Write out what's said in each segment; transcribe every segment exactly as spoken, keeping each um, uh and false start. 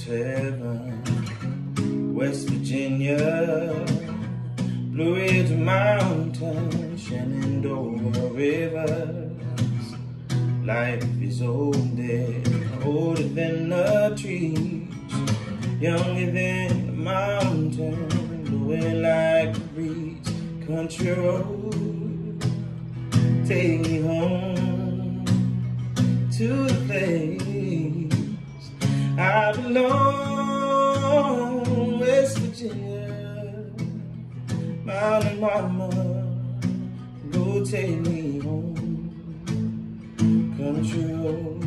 heaven. West Virginia, Blue Ridge Mountains, Shenandoah rivers. Life is older, older than the trees, younger than the mountain, blowing like a breeze. Country road, take me home to the place I belong. West Virginia, Mountain Mama, go take me home. Country road,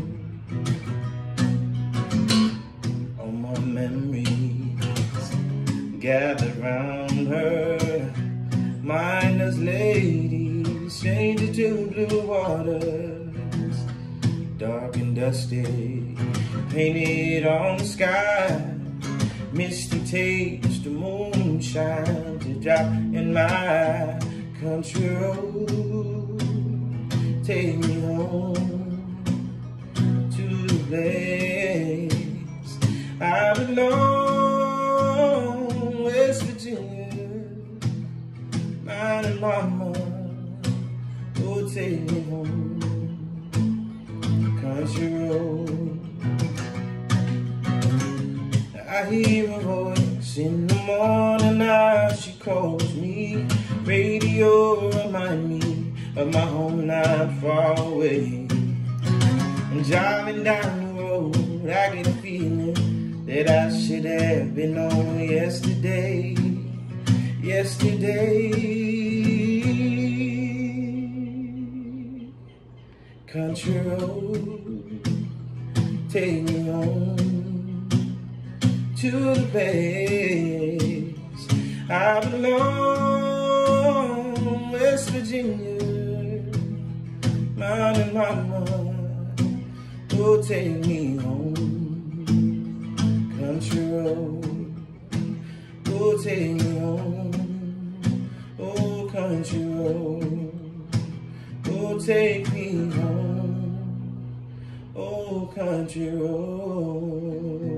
all my memories gather round her. Mindless lady, stranger to blue waters, dark and dusty, painted on the sky. Misty taste of moonshine to drop in my country road. Take me home to the place I belong. West Virginia, Mountain Mama, go take me home. Country road, I hear a voice in the morning, now she calls me. Radio remind me of my home not far away. And driving down the road, I get a feeling that I should have been on yesterday. Yesterday, country road, take me home to the place I belong. West Virginia, Mountain Mama, go take me home. Country road, go take me home. Oh, country road, go take me home. Oh, country road.